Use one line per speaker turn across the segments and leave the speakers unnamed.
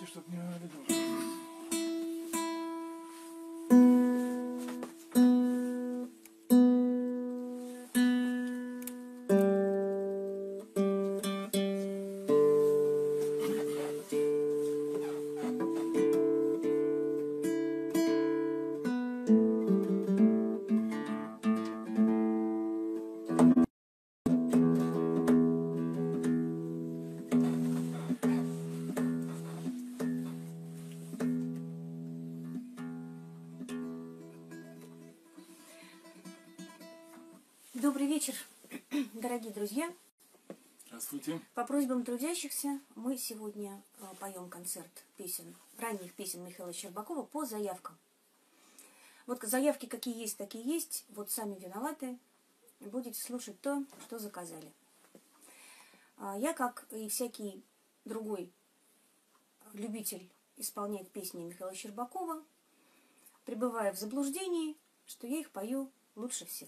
Смотрите, чтоб не вылетело.
Добрый вечер, дорогие друзья.
Здравствуйте.
По просьбам трудящихся мы сегодня поем концерт ранних песен Михаила Щербакова по заявкам. Вот заявки какие есть, такие есть. Вот сами виноваты. Будете слушать то, что заказали. Я, как и всякий другой любитель исполнять песни Михаила Щербакова, пребываю в заблуждении, что я их пою лучше всех.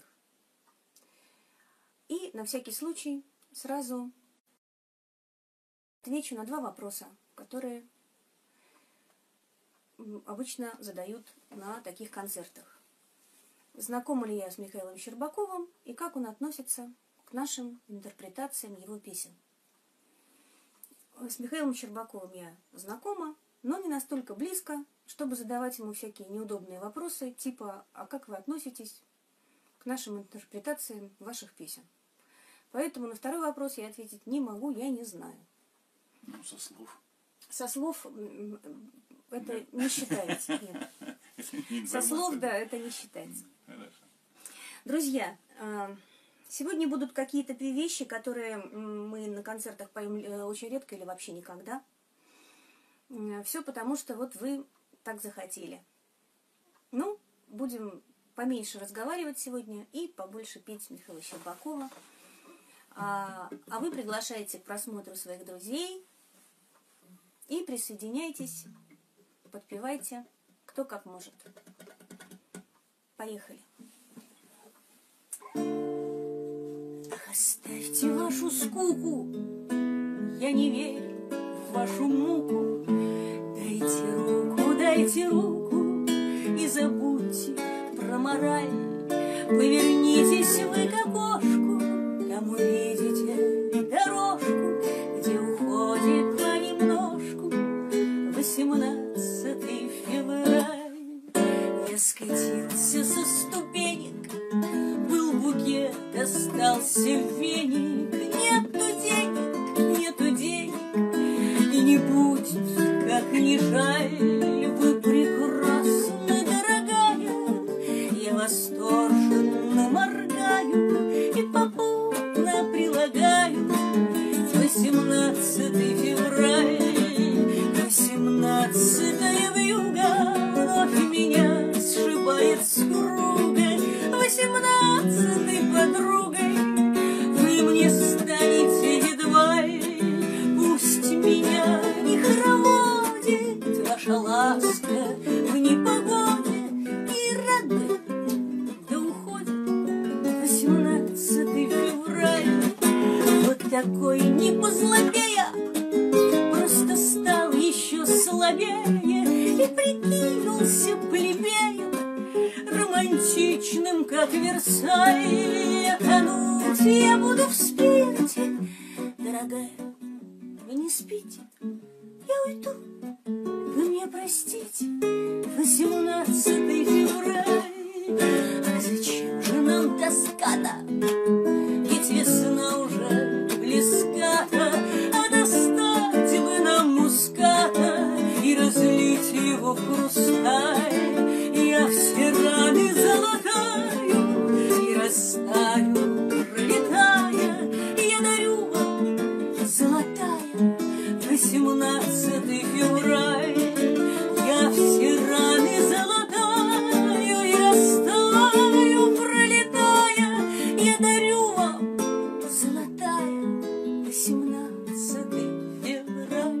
И на всякий случай сразу отвечу на два вопроса, которые обычно задают на таких концертах. Знакома ли я с Михаилом Щербаковым и как он относится к нашим интерпретациям его песен? С Михаилом Щербаковым я знакома, но не настолько близко, чтобы задавать ему всякие неудобные вопросы, типа «А как вы относитесь к нашим интерпретациям ваших песен?» Поэтому на второй вопрос я ответить не могу, я не знаю.
Ну, со слов.
Со слов это не считается. Нет. Со слов, да, это не считается.
Хорошо.
Друзья, сегодня будут какие-то вещи, которые мы на концертах поем очень редко или вообще никогда. Все потому, что вот вы так захотели. Ну, будем поменьше разговаривать сегодня и побольше петь Михаила Щербакова. А вы приглашаете к просмотру своих друзей и присоединяйтесь, подпевайте, кто как может. Поехали. Ах, оставьте вашу скуку, я не верю в вашу муку. Дайте руку и забудьте про мораль. Повернитесь вы к окошку, там увидите дорожку, где уходит понемножку 18 февраль. Я скатился со ступенек, был букет, остался веник. Нету денег, и не будет, как ни жаль. Вы прекрасны, дорогая, я восторженно моргаю и попутно прилагаю 18 февраль. 18-я вьюга вновь меня сшибает с круга. 18-й подругой вы мне станете едва ли. Пусть меня не хороводит ваша ласка в непогоде, и рад бы, да уходит 18 февраль. Вот такой не позлобея, просто стал еще слабее и прикинулся плебеем, романтичным, как Версаль. Тонуть я буду в спирте, дорогая, вы не спите, я уйду, вы мне простите. 18 февраль. А зачем же нам тоска-то? Ведь весна уже близка-то. А достать бы нам муската и разлить его в хрусталь. Я все раны золотаю и растаю, пролетая. Я дарю вам, золотая, 18 февраль. Я все раны золотаю и растаю, пролетая. Я дарю вам, золотая, 18 февраль.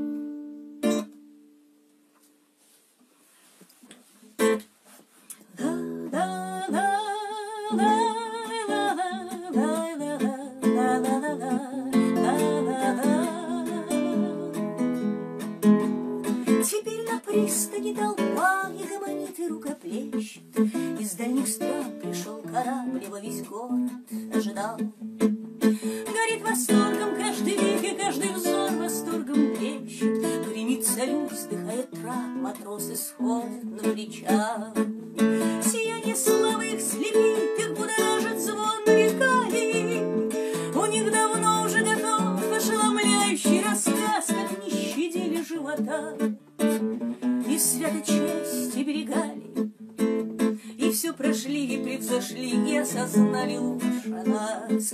пристани толпа и гомонит, и рукоплещет. Из дальних стран пришел корабль, его весь город ожидал. Горит восторгом каждый век, и каждый взор восторгом блещет. Гремит салют, вздыхает трап, матросы сходят на причал. Сияние славы их слепит, их будоражит звон рекали. У них давно уже готов ошеломляющий рассказ, как не щадили живота и свято честь берегали, и все прошли, и превзошли, и осознали лучше нас.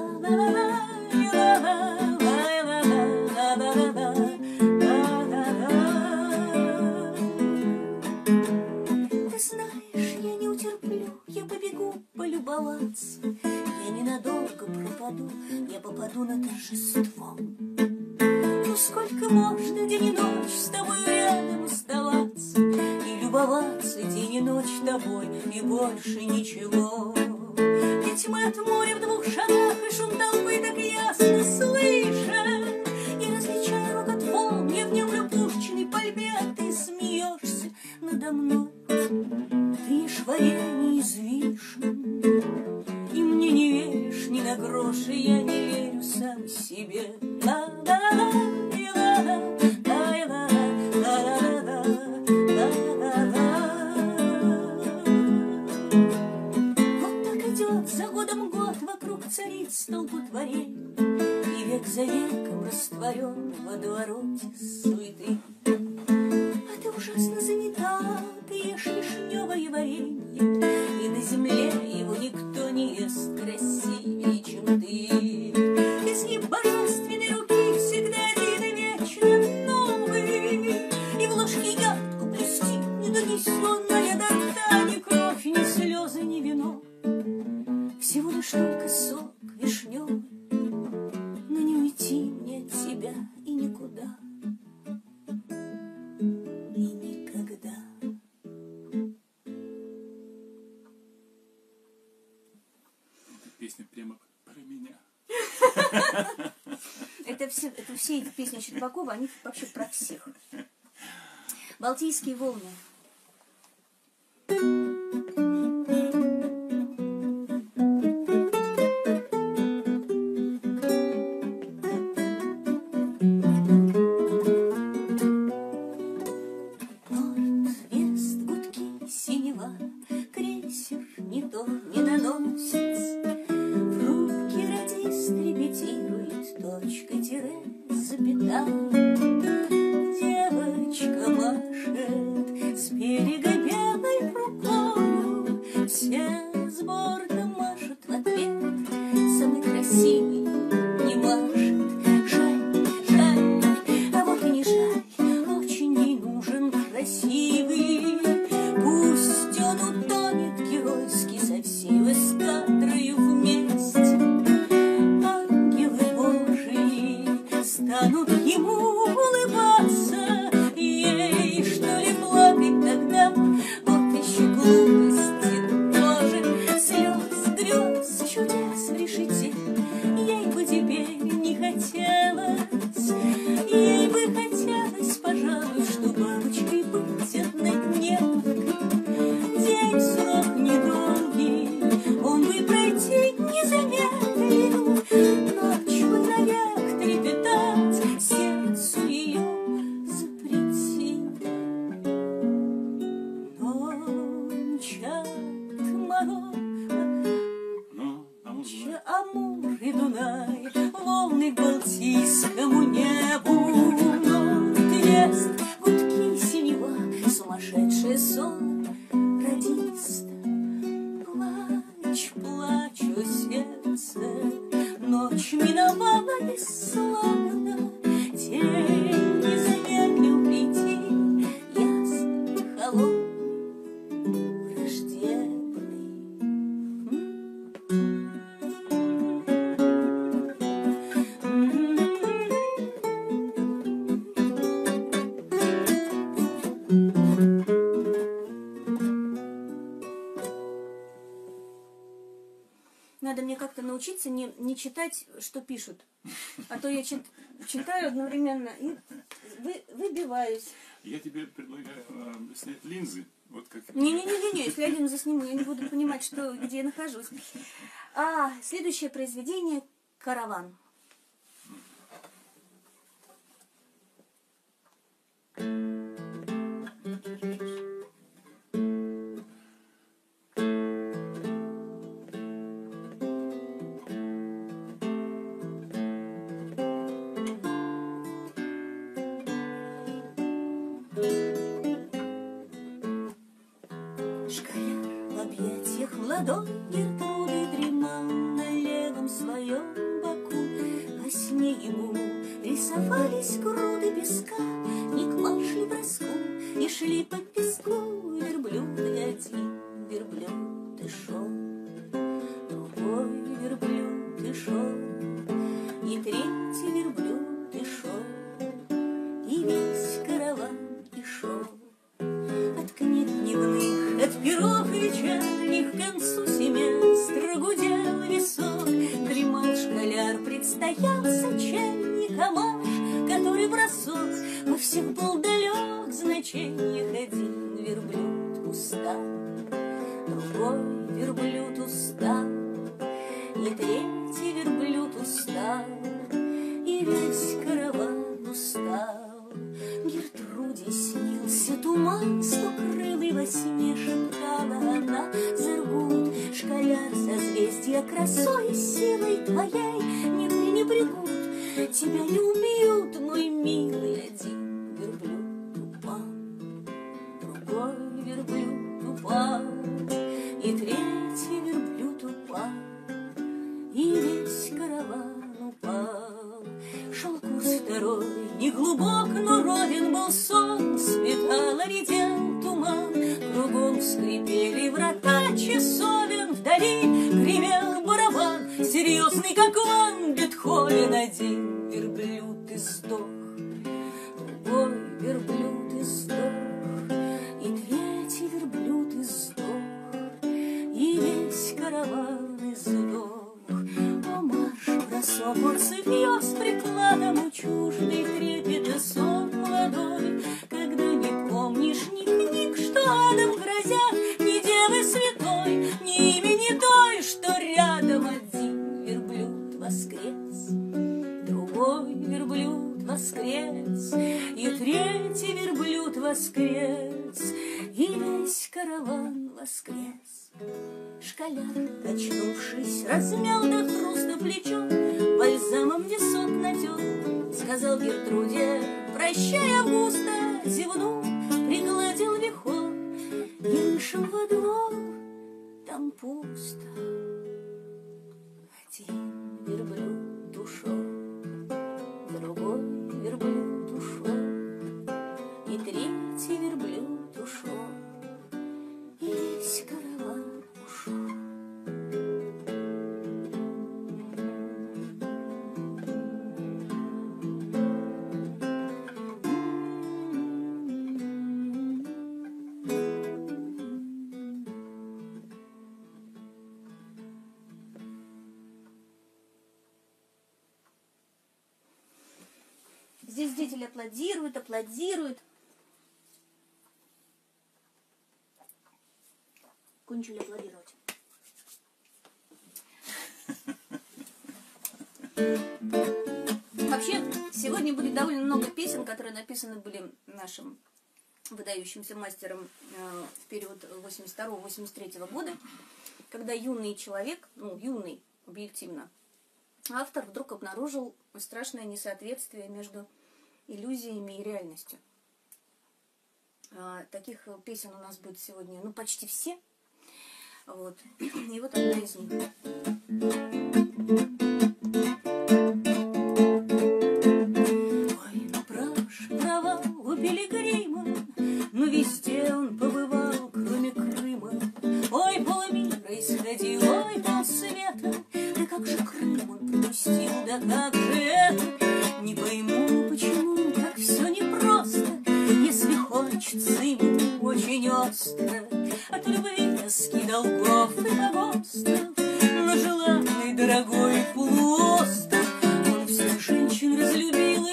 Ты знаешь, я не утерплю, я побегу полюбоваться. Я ненадолго пропаду, я попаду на торжество. Ну сколько можно день и ночь с тобой рядом оставаться и любоваться день и ночь тобой, и больше ничего. Ведь мы от моря в 2 шагах, и шум толпы так ясно слышат. Я различаю рокот волн, я внемлю пушечной пальбе, а ты смеешься надо мной. Ты ешь варенье из вишен, и мне не веришь ни на грош, и я не верю сам себе. За годом год вокруг царит столпотворение, и век за веком растворен в водовороте суеты. А ты ужасно занята, ты ешь вишневое варенье, и на земле его никто не ест красивее, чем ты. Изгиб божественной руки всегда один и вечно новый, и в ложке ягодку плести недонесенная до рта ни кровь, ни слезы, ни вино. Всего лишь только сок вишневый, но не уйти мне от тебя и никуда, и никогда.
Эта песня прямо про меня.
Это все эти песни Щербакова, они вообще про всех. Балтийские волны. Девочка машет с берега белой рукою, все с борта машут в ответ, самый красивый не машет. Жаль, жаль, а вот и не жаль, очень ей нужен красивый. Пусть он утонет геройски со всей эскадрою вместе. Ангелы Божии станут ему улыбаться, ей что ли плакать тогда? Вот еще глупости тоже, слез, грез, чудес в решете. Ей бы теперь не хотелось, ей бы хотелось, пожалуй, что бабочкой быть однодневкой. День срок недолгий, он бы пройти не замедлил, ночь бы навек трепетать, сердцу ее запретил. Но мчат Амур и Дунай, волны к Балтийскому небу. Но трест, гудки, синева, сумасшедший сон радиста. Плачь, плачь, о сердце, ночь миновала бесславно, день не замедлил прийти, ясный, холодный, враждебный. научиться не читать, что пишут. А то я читаю одновременно и выбиваюсь.
Я тебе предлагаю снять линзы. Вот как...
Не-не-не, если я линзы сниму, я не буду понимать, где я нахожусь. Следующее произведение «Караван». Молодой Гертруды дремал на левом своем боку. Во сне ему рисовались груды песка, не к марш броску, и шли по песку верблюды. Один верблюд и шел, другой верблюд и шел, и третий верблюд и шел, и весь караван и шел. От книг дневных, от перов вечерних к концу семестра гудел висок. Дремал школяр, предстоял сочельник, а марш, который бросок во всех был далек значениях. Один верблюд устал, другой верблюд устал, и третий верблюд устал, и весь караван устал. Гертруде снился туман стокрылый, во сне шептала она: Зергут, школяр, созвездия красой и силой твоей не пренебрегут, тебя не убьют, мой милый. Один верблюд упал, другой верблюд упал, и третий верблюд упал, и весь караван упал. Шел курс второй, не глубок, но ровен был сон, светало, редел туман, кругом скрипели врата часовен, вдали гремел барабан, серьезный, как Ван Бетховен. Один верблюд издох, другой верблюд издох, и третий верблюд издох, и весь караван издох. О, марш, бросок, он цепьё с прикладом, чуждый трепета сон молодой, когда не помнишь ни книг, что адом грозят, ни девы святой, ни имени той, что рядом. Один верблюд воскрес, другой верблюд воскрес, и третий верблюд воскрес, и весь караван воскрес. Школяр, очнувшись, размял до хруста плечо, бальзамом висок натер, сказал Гертруде: прощай, Августа, зевнул, пригладил вихор и вышел во двор, там пусто. Один верблюд ушел, другой верблюд ушел, и третий верблюд ушел, и весь караван ушел. Здесь дети аплодируют. Кончили аплодировать. Вообще, сегодня будет довольно много песен, которые написаны были нашим выдающимся мастером в период 82-83 года, когда юный человек, юный объективно, автор вдруг обнаружил страшное несоответствие между иллюзиями и реальностью. Таких песен у нас будет сегодня, почти все. Вот. И вот одна из них. Ой, провал у пилигрима, но везде он побывал, кроме Крыма. Ой, полмира исходил, ой, полсвета, да как же Крым он пропустил, да как же это? Не пойму, почему так все непросто, если хочется ему очень остро. От любви тоски долгов и погостов, но желанный дорогой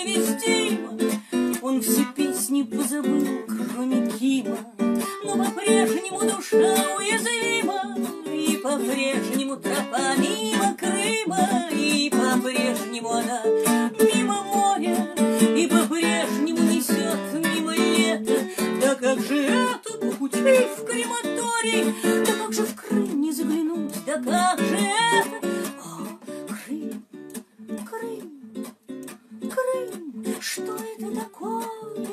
невестимо. Он все песни позабыл, кроме Кима, но по-прежнему душа уязвима, и по-прежнему тропа мимо Крыма, и по-прежнему она мимо моря, и по-прежнему несет мимо лета. Да как же это по пути в крематорий, да как же в Крым не заглянуть, да как же это... О, Крым, Крым, Крым, что это такое?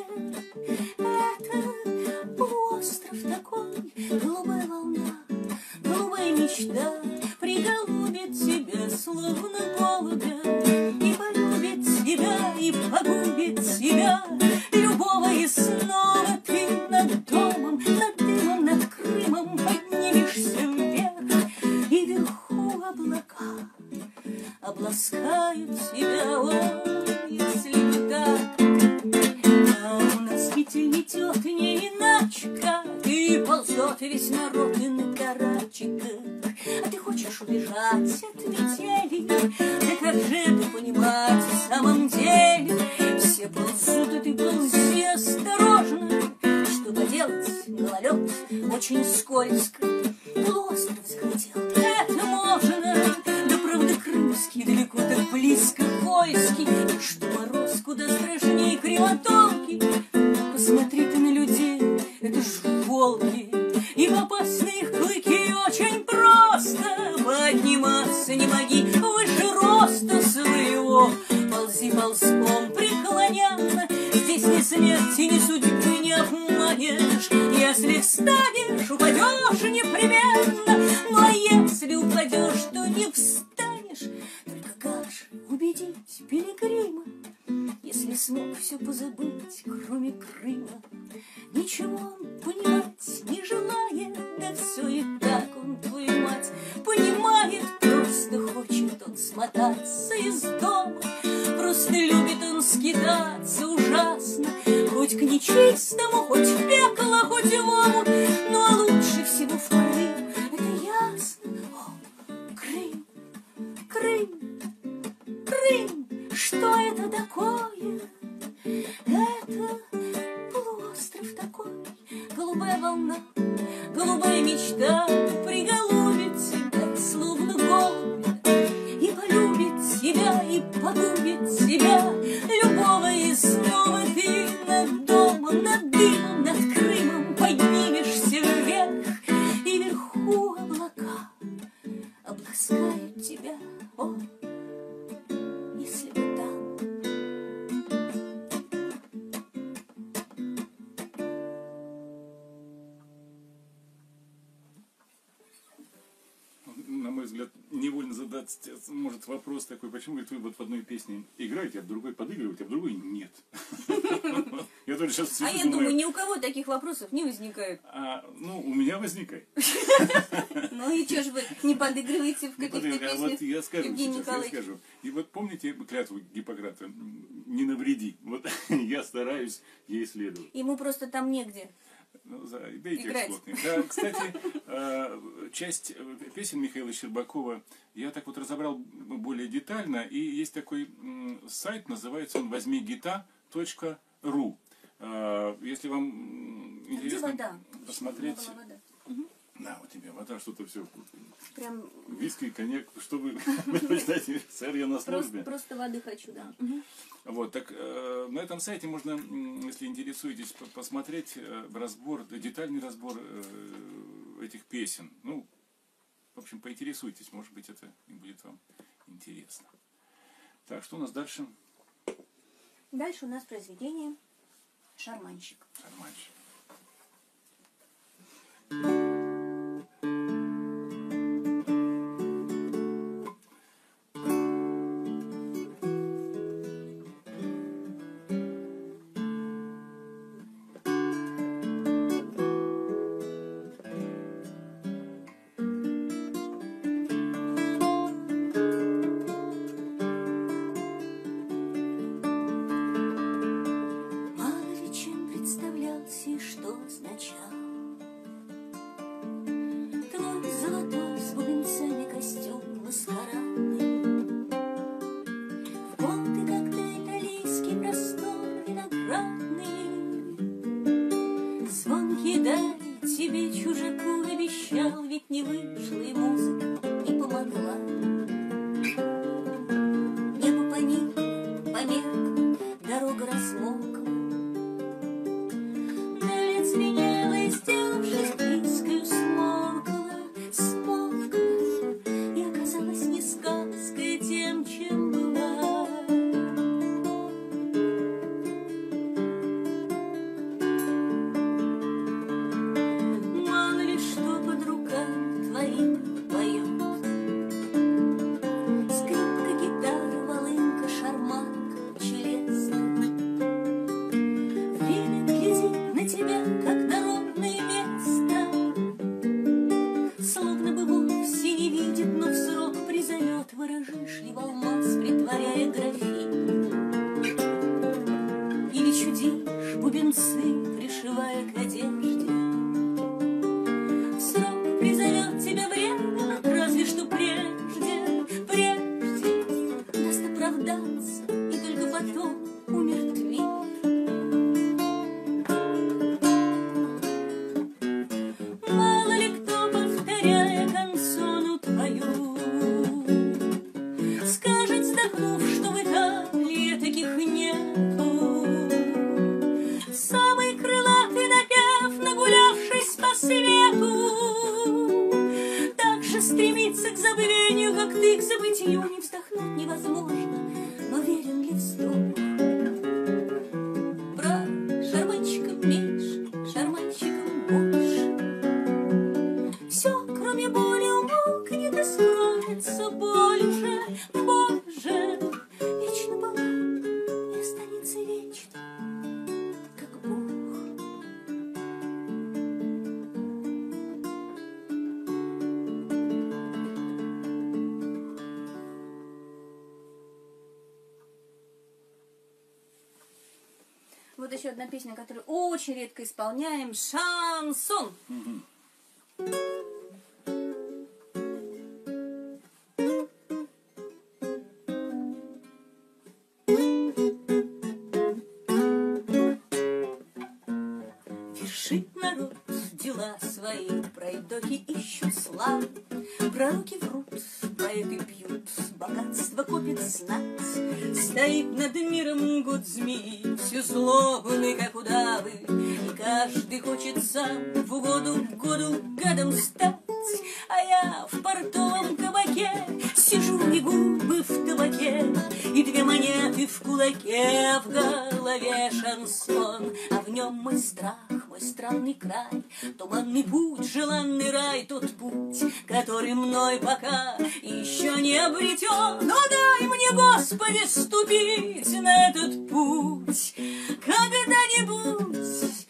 Это полуостров такой, голубая волна, голубая мечта приголубит тебя, словно голубя, и полюбит тебя, и погубит тебя, любого, и снова ты над домом, над дымом, над Крымом поднимешься вверх, и вверху облака обласкают тебя. О, если бы так, а у нас китель метет не иначе как, и ползет весь народ и на карачиках. А ты хочешь убежать от метели, да как же это понимать в самом деле? Все ползут, и ты ползи осторожно. Что поделать, гололед очень скользко. Полуостров захотел, это можно, да правда крымский далеко так близко Кольский, и что мороз куда страшнее крематорки. Посмотри ты на людей, это ж волки, и попасть на их клыки очень просто. Подниматься не моги выше роста своего, ползи ползком преклоненно, здесь ни смерти, ни судьбы не обманешь. Если встанешь, упадешь непременно, ну а если упадешь, то не встанешь. Только как же убедить пилигрима, если смог все позабыть, кроме Крыма? Ничего он понимать не желает, да все и так он, твою мать, понимает. Просто хочет он смотаться из дома, просто любит он скитаться ужасно, хоть к нечистому, хоть в пекло, хоть в омут, ну а лучше всего в Крым, это ясно. О, Крым, Крым, Крым, что это такое? Это полуостров такой, голубая волна, голубая мечта приголубит тебя, словно голубя, и полюбит тебя, и погубит тебя, любого, и снова ты над домом, над дымом, над Крымом поднимешься вверх, и вверху облака обласкают тебя. О, если бы там.
На мой взгляд, невольно задать может вопрос такой, почему, говорит, вы вот в одной песне играете, а в другой подыгрываете, а в другой нет. Я тоже сейчас
А я думаю, ни у кого таких вопросов не возникает.
Ну, у меня возникает.
Ну и что ж вы не подыгрываете в каких-то песнях?
Вот я скажу
Евгений
сейчас, я
Николаевич?
скажу. И вот помните клятву Гиппократа? Не навреди. Вот я стараюсь ей следовать.
Ему просто там негде.
Ну, да и
Играть.
текст плотный. Да, кстати, часть песен Михаила Щербакова я так вот разобрал более детально. И есть такой сайт, называется он возьмигита.ру. Если вам интересно
вода?
посмотреть...
Вода.
На, вот тебе вода, что-то все.
Прям
Виски, коньяк, что вы предпочитаете? Сэр, я на службе.
просто воды хочу, да.
Вот, так на этом сайте можно, если интересуетесь, посмотреть разбор, детальный разбор этих песен. Ну, в общем, поинтересуйтесь, может быть, это будет вам интересно. Так, что у нас дальше?
Дальше у нас произведение «Шарманщик».
Шарманщик.
Мало ли чем представлялся немного размокла. Далее звенела и, сделавшись близкою, смолкла, и оказалась не сказкой тем, чем была. Мало ли что под руками твоими поет. Скрипка, гитара, волынка, шарманка, челесно. Время глядит на тебя, как на ровное место, словно бы вовсе не видит, но в срок призовет. Выражишь ли в алмаз, притворяя графин, или чудишь бубенцы, пришивая к одежде. В срок призовет тебя время, разве что прежде даст оправдаться и только потом умертвит. Мало ли кто, повторяя консону твою, скажет, вздохнув, что в Италии таких нету. Самый крылатый напев, нагулявшись по свету, так же стремится к забвению, как ты к забытию. Не вздохнуть невозможно, но верен ли вздох? Брат, шарманщиком меньше, шарманщиком больше. Все, кроме боли, умолкнет и скроется боль уже, Боже. Вечно была и останется вечно, как Бог. Вот еще одна песня, которую очень редко исполняем. Шансон. Вершит народ дела свои, пройдохи ищут славы, пророки врут, поэты пьют, богатство копит знать. Стоит над миром год змеи, все злобный, как удавы, и каждый хочет сам в угоду году гадом стать. А я в портовом кабаке сижу, и губы в табаке, и две монеты в кулаке, в голове шансон, а в нем мой страх, мой странный край, туманный путь, желанный рай, тот путь, который мной пока еще не обретен. Но дай мне, Господи, ступить на этот путь когда-нибудь,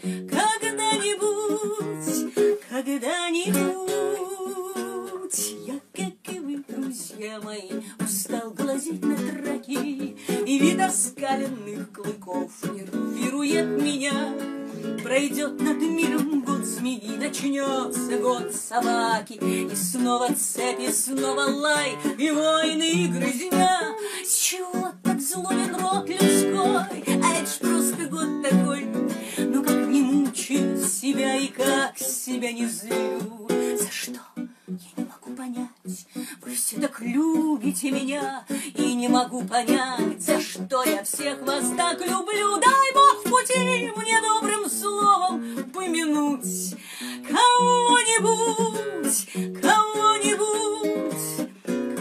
когда-нибудь. Я, как и вы, друзья мои, устал глазеть на траки, и вид оскаленных клыков нервирует меня. Пройдет над миром год змеи, начнется год собаки, и снова цепи, снова лай, и войны, и грызня. С чего так злобен род людской? А это ж просто год такой. Но как не мучаю себя и как себя не злю. За что? Я не могу понять. Вы все так любите меня, и не могу понять, за что я всех вас так люблю. Дай Бог в пути мне добрым словом помянуть кого-нибудь, кого-нибудь,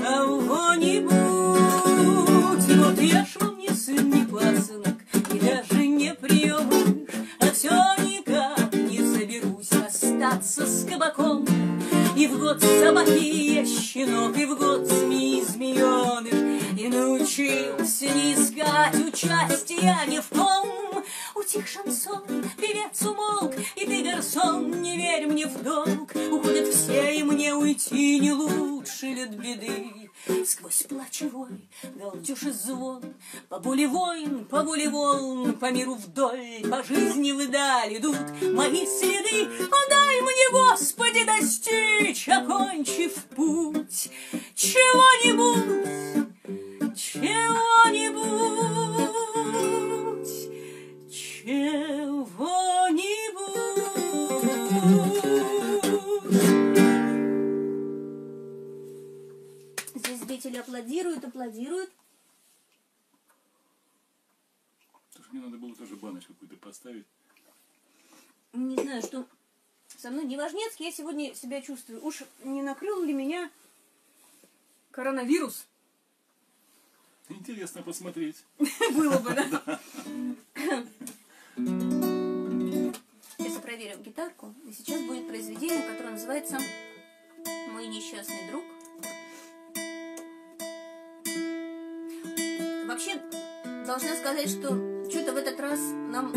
кого-нибудь. Вот я ж вам не сын, не пасынок, и даже не приемыш, а все никак не соберусь остаться с кабаком. И в год собаки я щенок, и в год змеи змееныш, и научился не искать участия ни в ком. Утих шансон, певец умолк, и ты, гарсон, не верь мне в долг. Уходят все, и мне уйти не лучше лет беды. Сквозь плач и вой, галдеж и звон, по воле войн, по воле волн, по миру вдоль, по жизни вдаль идут мои следы. О, дай мне, Господи, достичь, окончив путь, чего-нибудь, чего-нибудь, чего-нибудь. Здесь зрители аплодируют, аплодируют.
Может, мне надо было тоже баночку какую-то поставить.
Не знаю, что со мной Неважнецкий, я сегодня себя чувствую. Уж не накрыл ли меня коронавирус?
Интересно посмотреть.
Было бы, да? Сейчас проверим гитарку. И сейчас будет произведение, которое называется «Мой несчастный друг». Вообще, должна сказать, что что-то в этот раз нам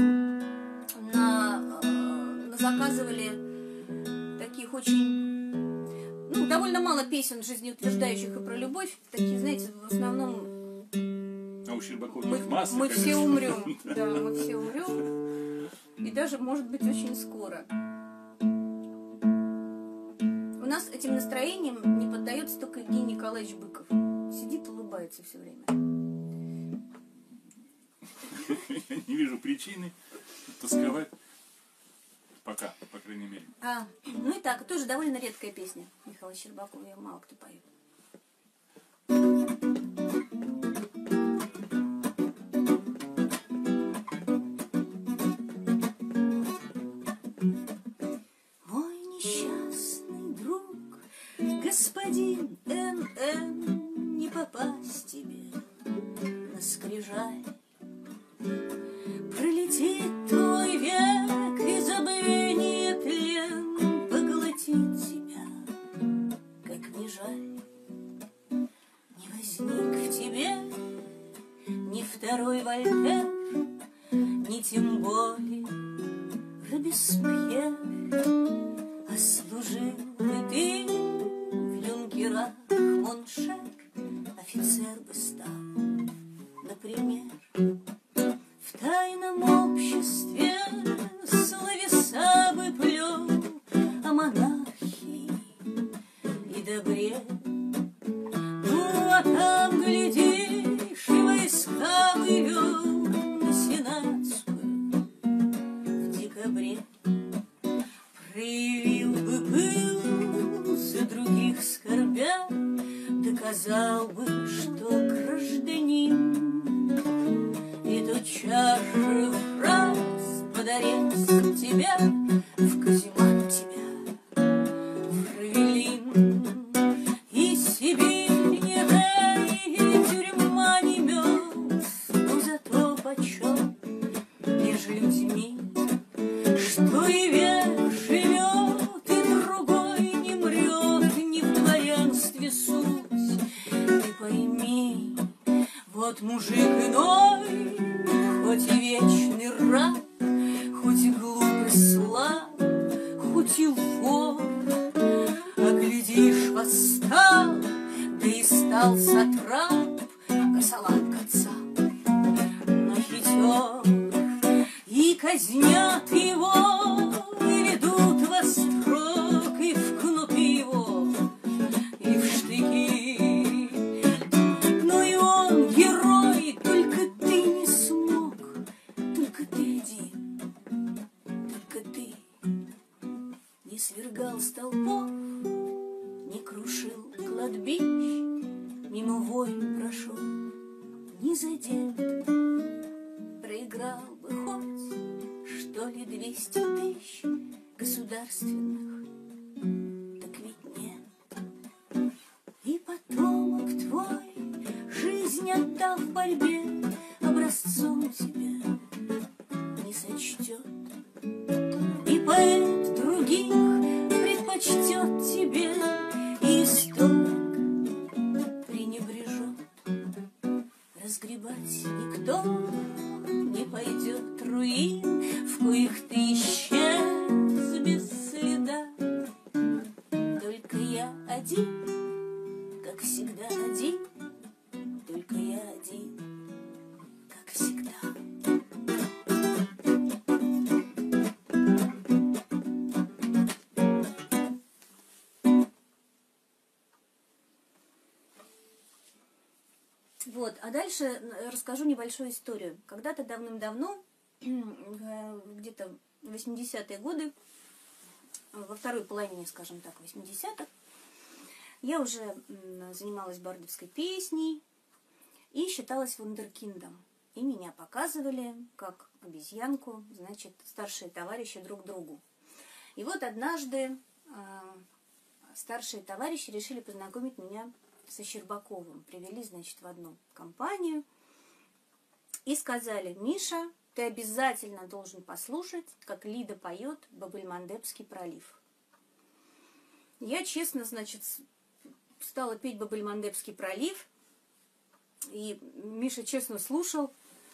заказывали таких очень, ну, довольно мало песен жизнеутверждающих и про любовь. Такие, знаете, в основном
А у Щербакова масса,
мы
конечно.
все умрем. Да, мы все умрем. И даже, может быть, очень скоро. У нас этим настроением не поддается только Евгений Николаевич Быков. Сидит, улыбается все время.
Я не вижу причины тосковать. Пока, по крайней мере.
Ну и так, тоже довольно редкая песня Михаила Щербакова, ее мало кто поет. Мой несчастный друг, господин Н.Н., не попасть тебе на скрижаль. Пролетит твой век, и забвение тлен поглотит тебя, как не жаль. Не возник в тебе ни второй Вольтер, ни тем более Робеспьер, а служил бы ты в юнкерах Моншек, офицер бы стал, например. В тайном обществе словеса бы плел о монархии и добре. Ну, а там, глядишь, и войска бы вел на Сенатскую в декабре. Проявил бы пыл за других скорбя, доказал бы, что гражданин. И тотчас фраз подарит тебя, в каземат тебя, в Равелин. И Сибирь не рай, и тюрьма не мед, но зато почет меж людьми, что и век живет, и другой не мрет, не в дворянстве суть. Ты пойми, вот мужик иной, хоть и вечный раб, хоть и глупый слаб, хоть и вор, а глядишь, восстал, да и стал сатрап, косолап кацап, но хитер, и казнят его, и ведут во строк, и в кнуты его, и в штыки. Но и он герой, только ты не смог, только ты один, только ты не свергал столбов, не крушил кладбищ, мимо войн прошел, не задел. Проиграл бы хоть, что ли, 200 тысяч государственных, так ведь нет. И потомок твой, жизнь отдав в борьбе, образцом тебя не сочтет. И поэт других предпочтет тебе, и историк пренебрежет. Разгребать никто не пойдет руин, в коих ты исчез без следа. Только я один, как всегда один, только я один, как всегда. Вот, а дальше расскажу небольшую историю. Когда-то давным-давно, где-то в 80-е годы, во второй половине, скажем так, 80-х, я уже занималась бардовской песней и считалась вундеркиндом. и меня показывали, как обезьянку, значит, старшие товарищи друг другу. И вот однажды старшие товарищи решили познакомить меня со Щербаковым. Привели, значит, в одну компанию и сказали: Миша, ты обязательно должен послушать, как Лида поет Баб-эль-Мандебский пролив. Я, честно, значит, стала петь Баб-эль-Мандебский пролив, и Миша честно слушал.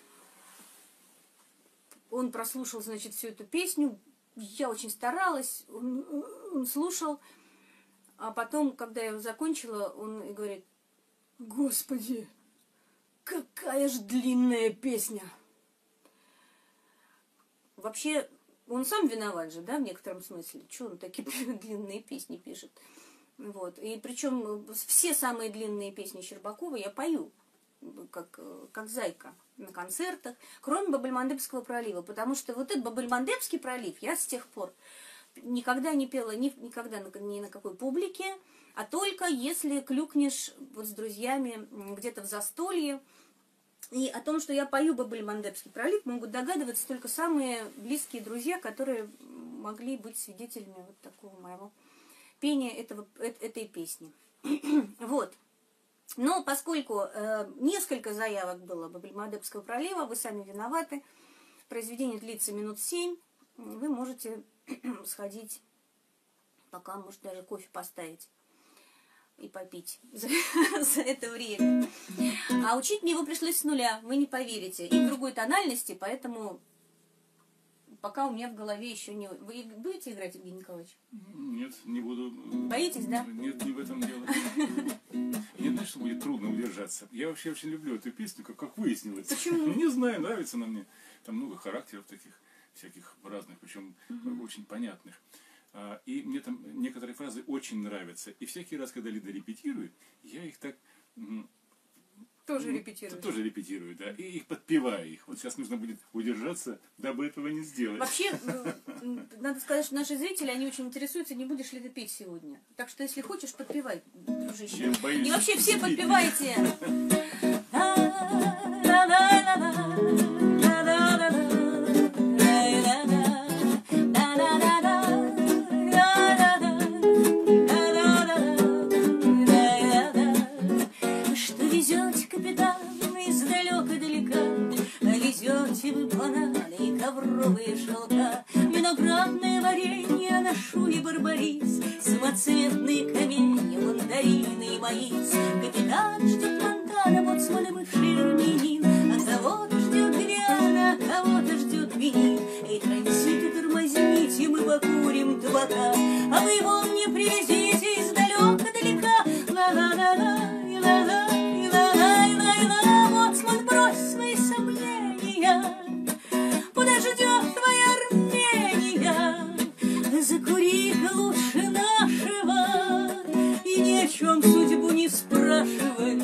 Он прослушал, значит, всю эту песню. Я очень старалась, он слушал. А потом, когда я закончила, он и говорит: Господи, какая ж длинная песня. Вообще, он сам виноват же, да, в некотором смысле. Чего он такие длинные песни пишет? Вот. И причем все самые длинные песни Щербакова я пою, как зайка на концертах, кроме Баб-эль-Мандебского пролива. Потому что вот этот Баб-эль-Мандебский пролив я с тех пор никогда не пела никогда ни на какой публике, а только если клюкнешь вот с друзьями где-то в застолье. И о том, что я пою Баб-эль-Мандебский пролив, могут догадываться только самые близкие друзья, которые могли быть свидетелями вот такого моего пения этой песни. Вот. Но поскольку несколько заявок было Баб-эль-Мандебского пролива, вы сами виноваты. Произведение длится минут 7. Вы можете сходить, пока, может, даже кофе поставить и попить за это время. А учить мне его пришлось с нуля, вы не поверите. И в другой тональности, поэтому пока у меня в голове еще не... Вы будете играть, Евгений Николаевич?
Нет, не буду.
Боитесь, да?
Нет, не в этом дело. Мне, знаешь, что будет трудно удержаться. Я вообще очень люблю эту песню, как выяснилось.
Почему?
Не знаю, нравится она мне. Там много характеров таких всяких разных, причем очень понятных. И мне там некоторые фразы очень нравятся. И всякий раз, когда Лида репетирует, я их так...
Тоже репетирую.
Тоже репетирую, да. И их подпеваю их. Вот сейчас нужно будет удержаться, дабы этого не сделать.
Вообще, надо сказать, что наши зрители, они очень интересуются, не будешь ли ты петь сегодня. Так что, если хочешь, подпевай, дружище.
Я боюсь,
и вообще все
сидеть.
подпевайте.
Ковровые шелка, виноградное варенье, анашу и барбарис, самоцветные камни, мандарины и маис. Капитан ждет Монтана, боцман и бывший армянин, а кого-то ждет Гвиана, а кого-то ждет Бенин. Эй, транзиты, тормозните, мы покурим табака, а вы его мне привезите издалека-далека. Ла-ла-ла-ла, ла-ла, ла-ла-ла-ла, боцман, брось свои сомнения. Куда ждет твоя Армения? Закури-ка лучше нашего и ни о чем судьбу не спрашивай.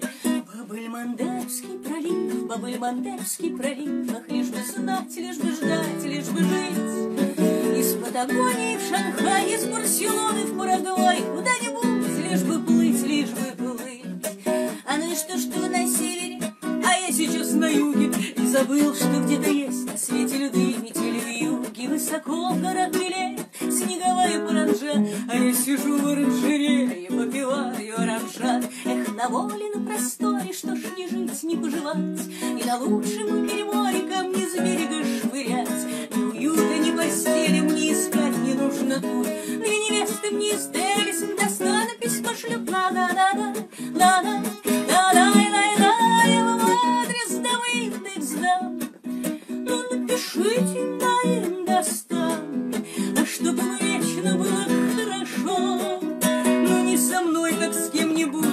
Баб-эль-Мандебский пролив, Баб-эль-Мандебский пролив, ах, лишь бы знать, лишь бы ждать, лишь бы жить. Из Патагонии в Шанхай, из Барселоны в Парагвай, куда-нибудь, лишь бы плыть, лишь бы плыть. А ну и что вы на севере, а я сейчас на юге, и забыл, что где-то есть на свете люди, метели в юге. Высоко в горах белеет снеговая паранжа, а я сижу в оранжерее и попиваю оранжат. Эх, на воле, на просторе, что ж не жить, не пожелать, и на лучшем переморе камни с берега швырять. Ни уюта, ни постели мне искать не нужно тут, две невесты мне издались, достану письмо шлют. Ла-ла-ла-ла, ла-ла, ла-ла-ла-ла, я вам адрес Давыдов сдам. Ну, напишите на Индостан, а чтоб вечно было хорошо, ну, не со мной, так с кем-нибудь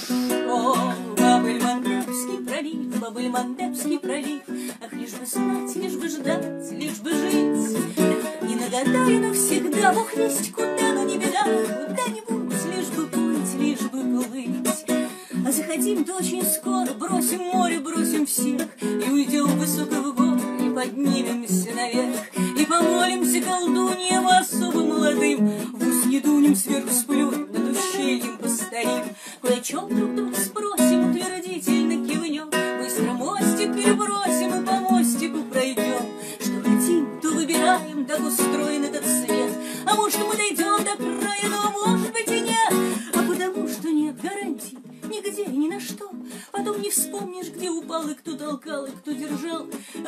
еще. Баб-эль-Мандебский пролив, Баб-эль-Мандебский пролив, ах, лишь бы знать, лишь бы ждать, лишь бы жить. Не нагадаю навсегда, Бог весть куда, но не беда, куда-нибудь, лишь бы плыть, лишь бы плыть. А захотим-то очень скоро, бросим море, бросим всех, и уйдем высоко в горы, и поднимемся наверх, и помолимся колдуньям особо молодым, в ус не дунем, сверху сплюнем, над ущельем постоим, кое о чем друг друга спросим, утвердительно кивнем, быстро мостик перебросим.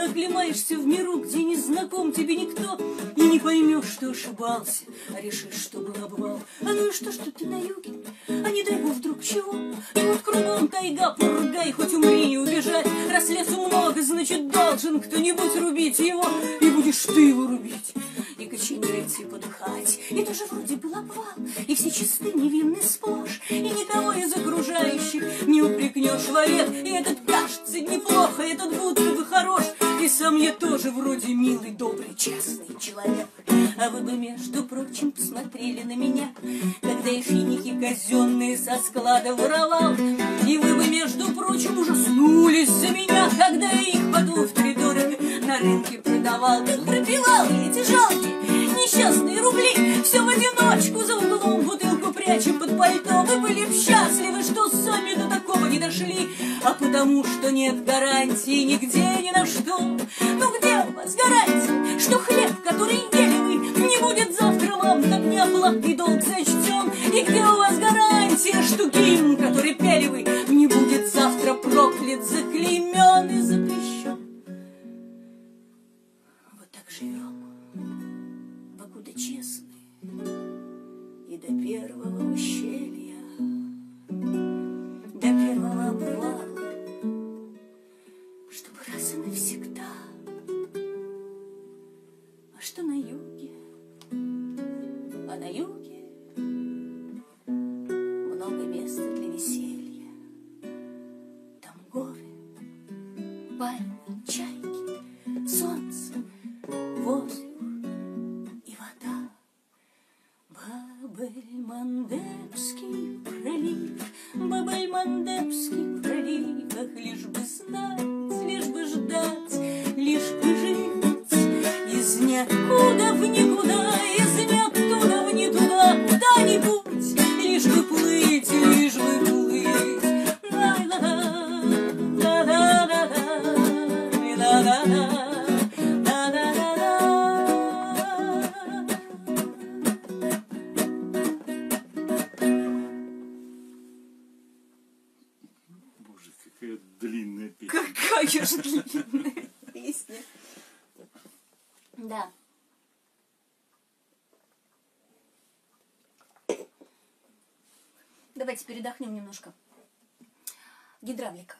оклемаешься в миру, где не знаком тебе никто, и не поймешь, что ошибался, а решишь, что был обвал. А ну и что ты на юге? А не дай бог вдруг чего? И вот кругом тайга, пурга, и хоть умри, не убежать. Раз лесу много, значит, должен кто-нибудь рубить его, и будешь ты его рубить. И коченеть, и подыхать, и тоже вроде был обвал, и все чисты, невинны сплошь, и никого из окружающих не упрекнешь в ответ. И этот кажется неплохо, и этот будто бы хорош, и сам я тоже вроде милый, добрый, честный человек. А вы бы, между прочим, посмотрели на меня, когда я финики казенные со склада воровал. И вы бы, между прочим, ужаснулись за меня, когда я их потом втридорого на рынке продавал. Как пропивал я эти жалкие несчастные рубли, все в одиночку за углом бутылку прячем под пальто. Вы были б счастливы, что сами до такого не дошли, а потому что нет гарантии нигде ни на что. Ну где у вас гарантия, что хлеб, который ели вы, не будет завтра вам, как неоплатный долг, зачтен? И где у вас гарантия, что гимн, который пели вы, не будет завтра проклят, заклеймен и запрещен? Вот так живем, покуда честны, и до первого ущелья, до первого обвала, чтобы раз и навсегда. А что на юге? А на юге много места для веселья. Там горы, пальмы, чайки, солнце, воздух и вода. Бабель-Мандебский пролив, Бабель-Мандебский пролив. Ах, лишь бы знать, лишь бы ждать, лишь бы жить из ниоткуда в никуда, из ниоттуда в не туда, куда-нибудь, лишь бы плыть, лишь бы плыть.
Боже, какая длинная песня.
Какая же длинная песня. Да. Давайте передохнем немножко. Гидравлика.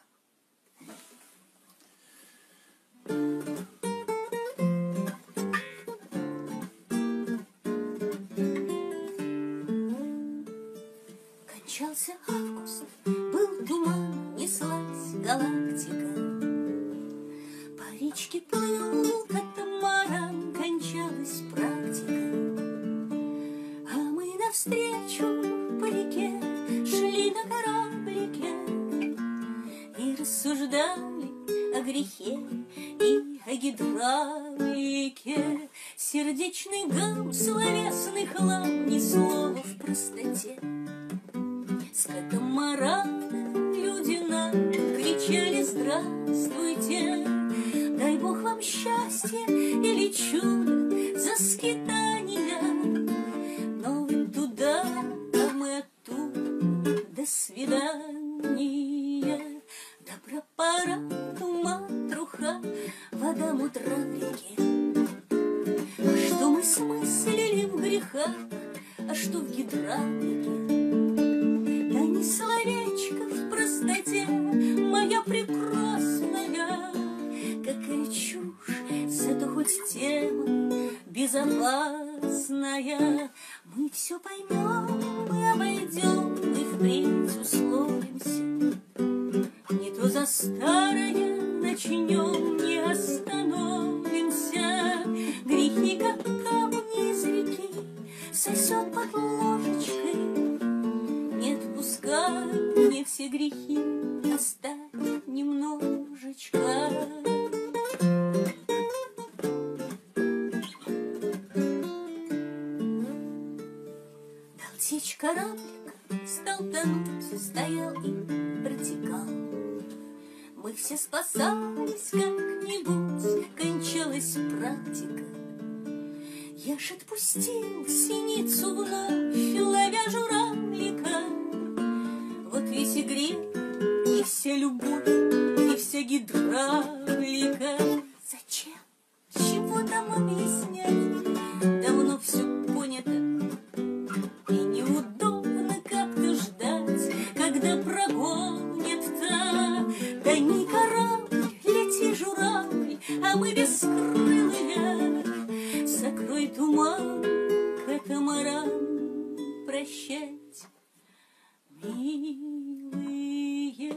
Кончался август, был туман, неслась галактика. По речке плыл катамаран, кончалась практика. А мы навстречу по реке шли на кораблике и рассуждали о грехе и о гидравлике. Сердечный гам, словесный хлам, ни слова в простоте. С катамарана люди нам кричали: здравствуйте, дай Бог вам счастья или чудо за скитания. Но вы туда, а мы оттуда, до свидания. Добра пора, туман, труха, вода мудра в реке. А что мы смыслили в грехах, а что в гидравлике? Да не словечко в простоте, моя прекрасная. Какая чушь, зато хоть тема безопасная. Мы все поймем, мы обойдем, мы впредь условимся. Не то за старое начнем, не остановимся. Грехи, как камни из реки, сосет под ложечкой. Нет, пускай не все грехи, оставь немножечко. Дал течь кораблик, стал тонуть, стоял и протекал. Мы все спасались как-нибудь, кончалась практика. Я ж отпустил синицу вновь, ловя журавлика. Вот весь и грех, и вся любовь, и вся гидравлика. Зачем? нам объяснять. Давно все понято, и неудобно как-то ждать, когда прогонит та. Да не корабль, лети, журавль, а мы бескрылые. Закрой туман, катамаран, прощать, милые.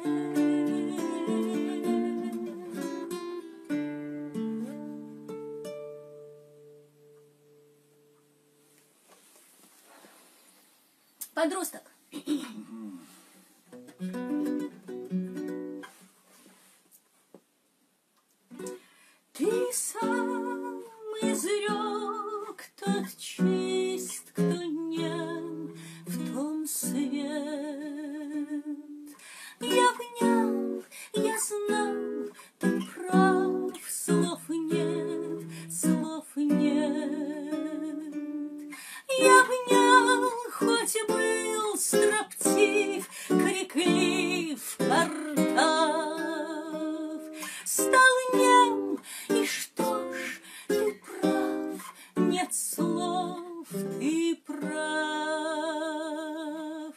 Подросток. Ты сам изрек тот чист, кто нем в том свет. Я внял, я знал, ты прав, слов нет, слов нет. Я внял, хоть и был строптив, криклив, картав, стал нем, и что ж, ты прав, нет слов, ты прав.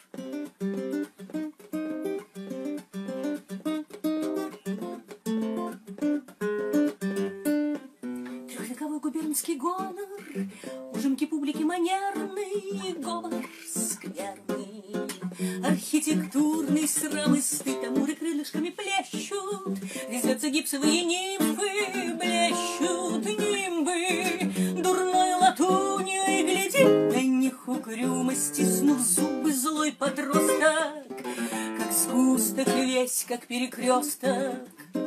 Трехвековой губернский гонор, ужимки публики манерный, говор скверный, архитектурный срам и стыд, амуры крылышками плещут, резвятся гипсовые нимфы, блещут нимбы, дурной латунью и глядит на них угрюмо, стиснув зубы, злой подросток, как сгусток весь, как перекресток.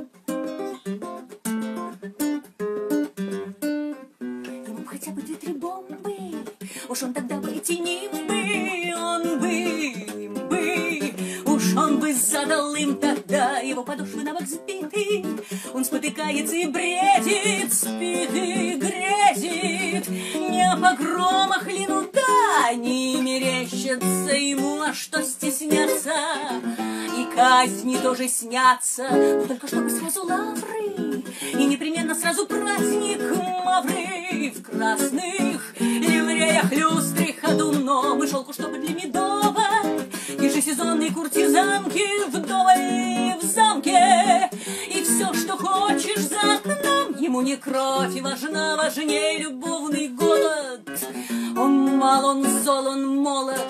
Ему хотя бы 2-3 бомбы, уж он тогда бы эти нимбы, он бы, уж он бы задал им тогда. Его подошвы на бок сбиты, он спотыкается и бредит, спит и грезит. Не о погромах ли, ну да, не мерещатся ему, а что стесняться, и казни тоже снятся. Но только чтобы сразу лавры, и непременно сразу праздник мавры в красных ливреях, люстре, ходуном и шелку, чтобы для медовой ежесезонной куртизанки вдоволь в замке. И все, что хочешь за окном, ему не кровь и важна, важнее любовный голод. Он мал, он зол, он молод.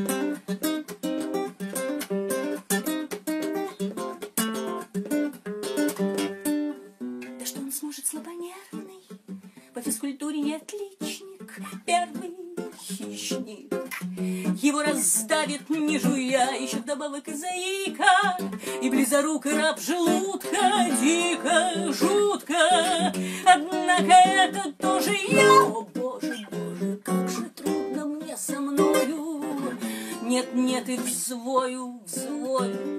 Да что он сможет слабонервный, по физкультуре не отличник, первый хищник. Его раздавит, не жуя, еще вдобавок и заика, и близорук, и раб желудка, дико, жутко. Однако это тоже я. О, Боже, Боже, как же трудно мне со мною. Нет, нет, и взвою, взвою.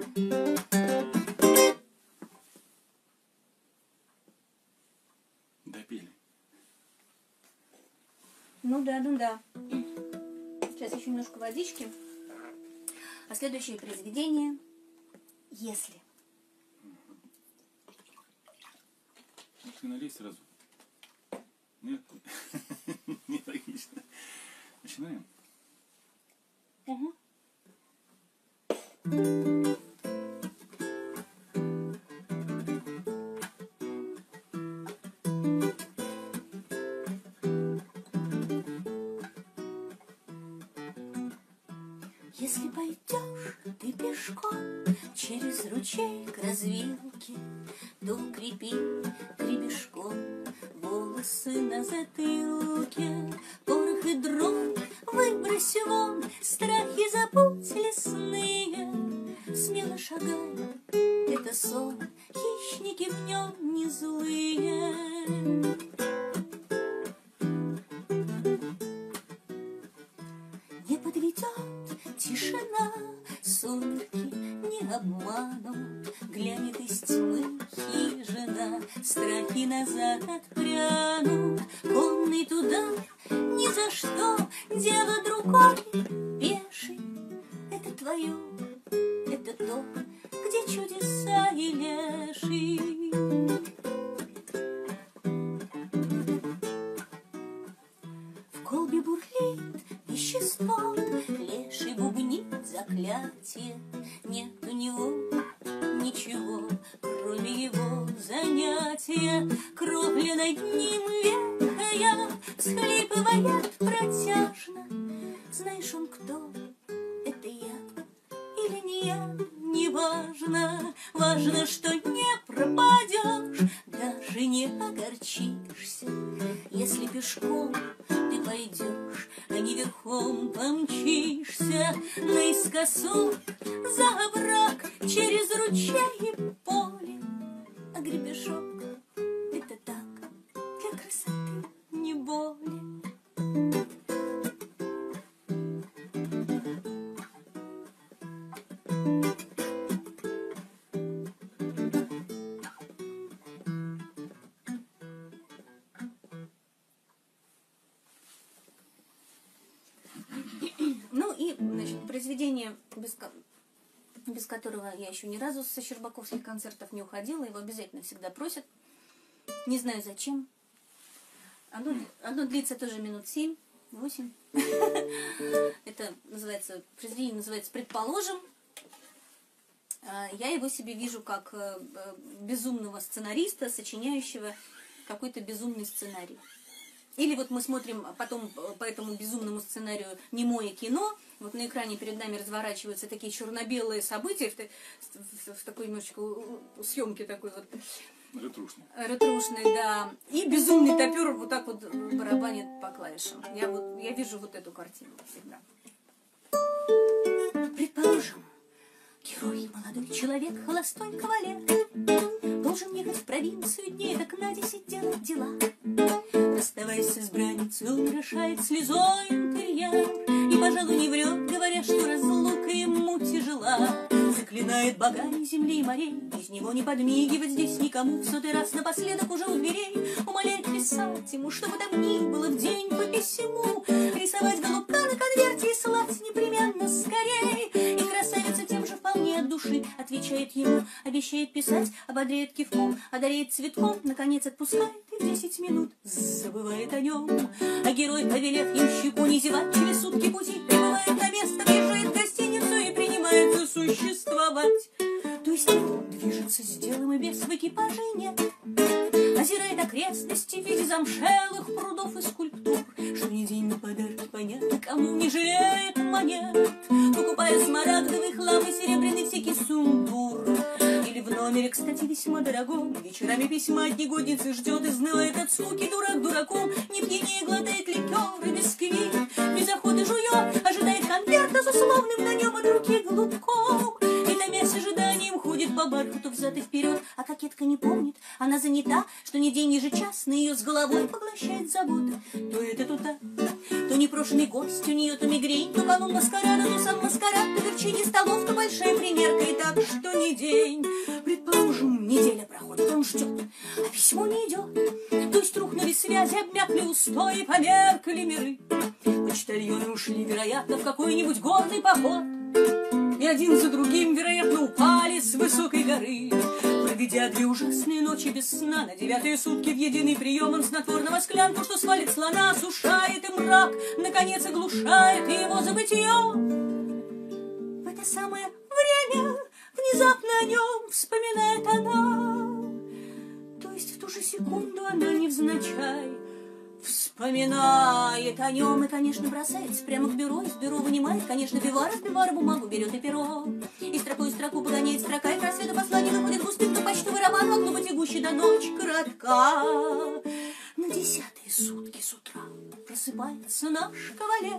Допели.
Ну да, ну да. Сейчас еще немножко водички. А следующее произведение «Если».
Ты налей сразу. Нет, не логично. Начинаем.
Угу.
Если пойдешь ты пешком через ручей к развилке, то укрепи гребешком волосы на затылке. Порох и дрон выбрось вон, страхи забудь лесные. Смело шагай, это сон, хищники в нем не злые. Не подведет тишина, сумерки не обманут. Глянет из тьмы хижина, страхи назад отпрянут. Конный туда ни за что, дело другое, пеший. Это твое, это то, где чудеса и леший. бурлит вещество, леший бубнит заклятие. Нет у него ничего, кроме его занятия. Кровля над ним ветхая всхлипывает протяжно. Знаешь, он кто? Это я или не я? Не важно, важно, что не пропадешь, даже не огорчишься, если пешком ты пойдешь, а не верхом помчишься наискосок за овраг через ручей и поле. А гребешок — это так, для красоты, не более.
Ну и, значит, произведение, без которого я еще ни разу со щербаковских концертов не уходила, его обязательно всегда просят. Не знаю зачем. Оно длится тоже минут 7-8. Это называется, произведение называется «Предположим». Я его себе вижу как безумного сценариста, сочиняющего какой-то безумный сценарий. Или вот мы смотрим потом по этому безумному сценарию немое кино, вот на экране перед нами разворачиваются такие черно-белые события в такой немножечко съемке такой вот. Ретрушной, да. И безумный топер вот так вот барабанит по клавишам. Я вижу вот эту картину всегда.
Предположим, герой, молодой человек, холостой кавалер, должен ехать в провинцию дней так на 10 делать дела. Расставаясь с избранницей, он решает слезой интерьер и, пожалуй, не врет, говоря, что разлука ему тяжела. Заклинает богами земли и морей из него не подмигивать здесь никому. В сотый раз напоследок уже у дверей умоляет писать ему, что бы там ни было в день по письму. Рисовать голубка на конверте и слать непременно скорей. И красавица тем же вполне от души отвечает ему, обещает писать, ободряет кивком, одаряет цветком, наконец отпускает и в 10 минут забывает о нем. А герой, повелев ямщику не зевать, через сутки пути прибывает на место, въезжает в гостиницу и принимается существовать. То есть он движется с делом и без в экипаже нет. Озирает окрестности в виде замшелых прудов и скульптур. Что ни день на подарки понятно, кому не жалеет монет, покупая смарагдовый хлам и серебряный всякий сундур. Или в номере, кстати, весьма дорогом, вечерами письма от негодницы ждет, изнывает от скуки дурак дураком, не пьянее глотает ликер и бисквит, без охоты жует, ожидает конверта с условным на нем от руки голубком. И томясь ожиданием ходит по бархату взад и вперед, а кокетка не помнит, она занята, что ни день ежечасно ее с головой поглощает забота. То это, то та, то непрошенный гость, у нее то мигрень, то канун маскарада, то сам маскарад, то верчение столов, то большая примерка, и так что ни день. Предположим, неделя проходит, он ждет, а письмо не идет. То есть рухнули связи, обмякли устои, померкли миры. Почтальоны ушли, вероятно, в какой-нибудь горный поход, и один за другим, вероятно, упали с высокой горы. Проведя 2 ужасные ночи без сна, на 9-е сутки в единый прием он снотворного склянку, что свалит слона, осушает и мрак, наконец оглушает его забытье. В это самое время внезапно о нем вспоминает она. То есть в ту же секунду она невзначай вспоминает о нем и, конечно, бросается прямо к бюро, из бюро вынимает, конечно, пивара, с пивара бумагу берет и перо. И строкой строку погоняет строка, и к рассвету послание выходит густым, но почтовый роман могло быть и гуще, до ночь коротка. На 10-е сутки с утра просыпается наш кавалер,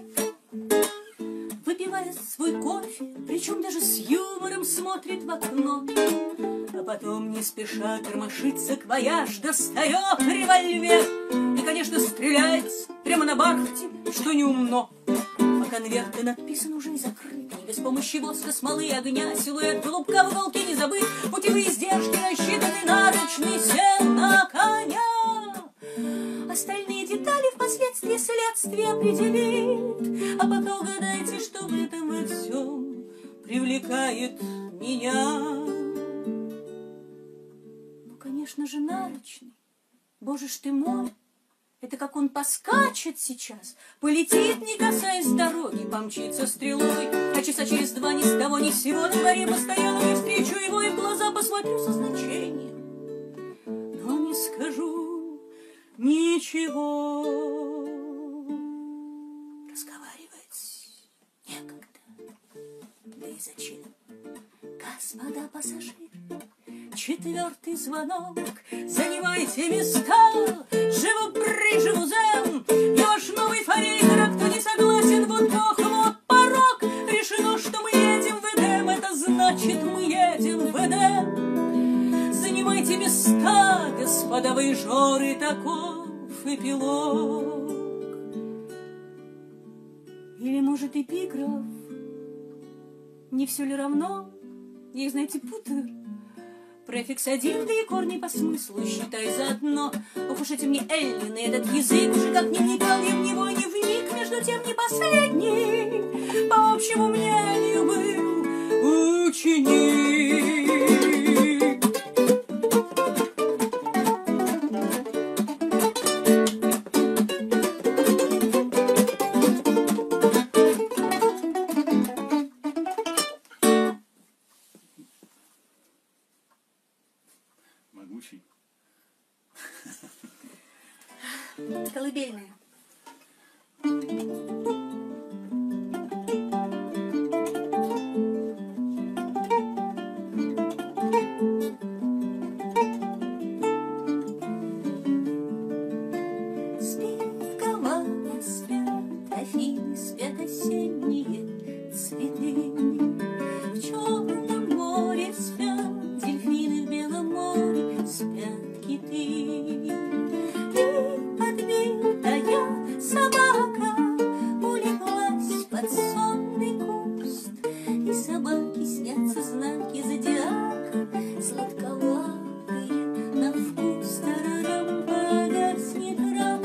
выпивает свой кофе, причем даже с юмором смотрит в окно. А потом не спеша тормошит саквояж, достает револьвер и, конечно, стреляет прямо на бархате, что не умно. А конверты написан уже и закрыт, не без помощи воска, смолы и огня. Силуэт голубка в уголке не забыт, путевые издержки рассчитаны, нарочный сел на коня. Остальные детали впоследствии следствие определит. А пока угадайте, что в этом во всем привлекает меня. Ну, конечно же, нарочный. Боже ж ты мой, Это как он поскачет сейчас, полетит, не касаясь дороги, помчится стрелой, а часа через два ни с того ни с сего на дворе постоянно я встречу его и в глаза посмотрю со значением, но не скажу ничего. Разговаривать некогда, да и зачем? Господа пассажиры, 4-й звонок, занимайте места, живо-прижи музем, я ваш новый форейтер, а кто не согласен, вот бог, вот порог, решено, что мы едем в Эдем, это значит, мы едем в Эдем. Занимайте места, господа вояжеры, таков эпилог. Или, может, эпиграф? Не все ли равно? Я их, знаете, путаю. Префикс один, да и корни по смыслу, считай заодно. Ох уж эти мне эллины, этот язык, уже как не вникал я в него, не вник, между тем не последний, по общему мнению был ученик.
Могучий.
Колыбельная.
Спит Гавана, спят Афины, спят осенние цветы. В Черном море спят дельфины, в Белом море спят киты. И подбитая собака улеглась под сонный куст, и собаке снятся знаки зодиака, сладковатые на вкус. Тарарам, погаснет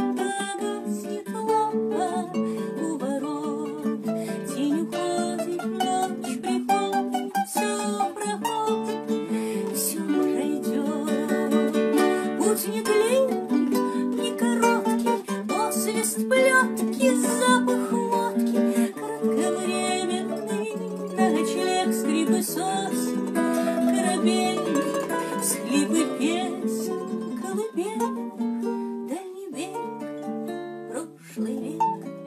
лампа у ворот, день уходит, ночь приходит, все проходит, все пройдет. Путь не длинный, не короткий, посвист плетки, запах водки, кратковременный ночлег, скрипы сосен, корабельник, всхлипы песен, колыбель, дальний берег, прошлый век.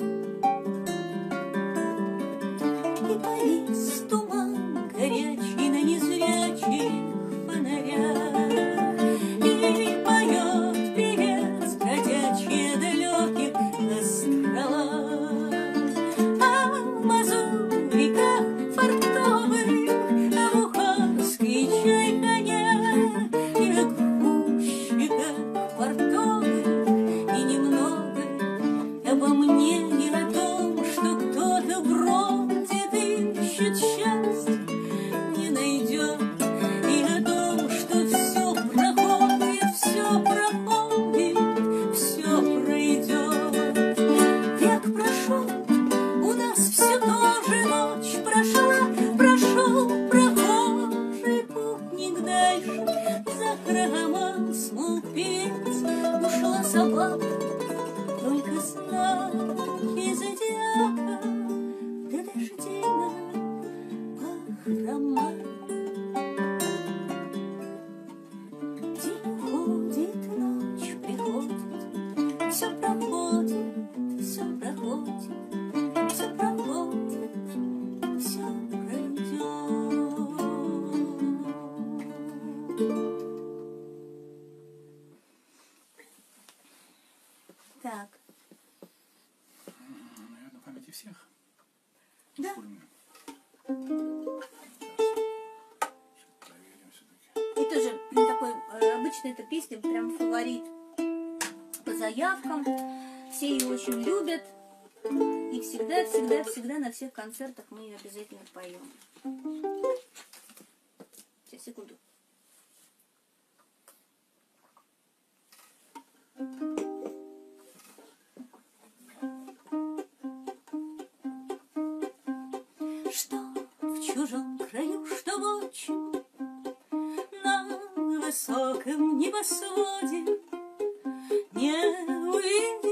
И повис туман горячий на незрячих фонарях, и поет певец бродячий далеких островах. А в мазуриках фартовых, а в ухарской чайкане, и в грузчиках фартовых, и немного обо мне и о том, что кто-то бродит, ищет счастье, не найдет, и о том, что все проходит, все пройдет. Век прошел, у нас все тоже ночь прошла, прошел прохожий путник дальше, захромал, смолк певец, ушла собака, только знаки зодиака до дождей похрома. День уходит, ночь приходит, все проходит, все проходит, все проходит, все пройдет.
Так,
Наверное, в памяти всех.
Да.
Вспомним. Проверим все-таки.
и тоже такой, обычно эта песня прям фаворит по заявкам. Все ее очень любят. И всегда на всех концертах мы ее обязательно поем. Сейчас, секунду.
Что в чужом краю, что в отчим, на высоком небосводе, не увидишь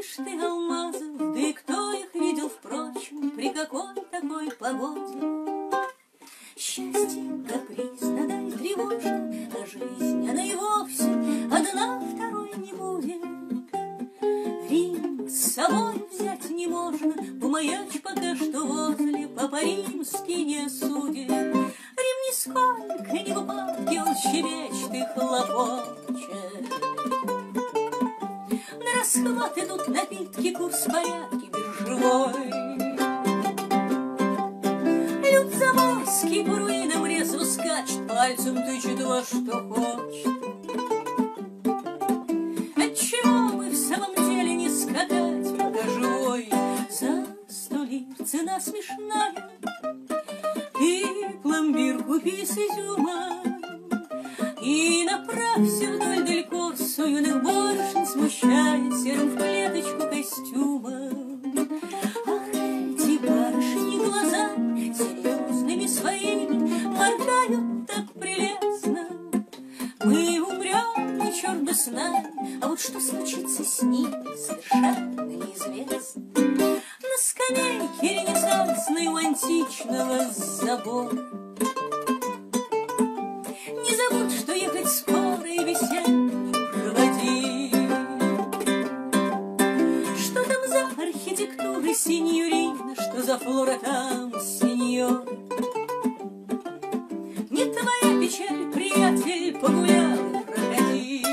свободе. Счастье капризно, да и тревожно, а жизнь, она и вовсе одна второй не будет. Рим с собой взять не можно, помаяч пока что возле, Папа Римский не судит. Рим нисколько не в упадке, он щебечет и хлопочет. На расхват идут напитки, курс порядки биржевой. Люд заморский по руинам резво скачет, пальцем тычет во что хочет. Отчего бы в самом деле не скакать, пока живой? За 100 лир цена смешная, ты пломбир купи с изюмом и направься вдоль далеко с юных барышень, смущая серым в клеточку костюмом. Ах, эти барышни глаза серьезными своими моргают так прелестно. Мы умрем, и черт бы с нами, а вот что случится с ними, совершенно неизвестно. На скамейке ренессансной у античного забора не забудь, что ехать скоро и весенний проводи. Что там за архитектура, синьорина, что за флора там, сеньор? Не твоя печаль, приятель, погулял и проходи.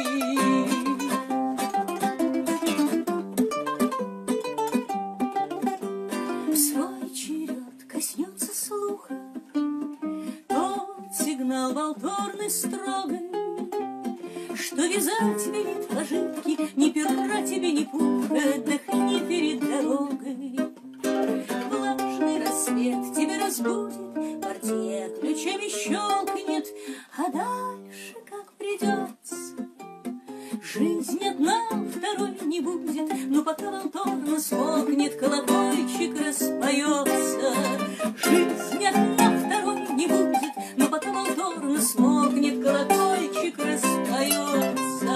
В свой черед коснется слуха тот сигнал волторный строгой, что вязать велит пожитки, ни пера тебе, ни пуха, отдохни перед дорогой. Влажный рассвет тебя разбудит, портье ключами щелкнет, а дальше как придется. Жизнь одна, второй не будет, но пока волторно смолкнет, колокольчик распоется. Жизнь одна, второй не будет, но пока волторно смолкнет, колокольчик распоется.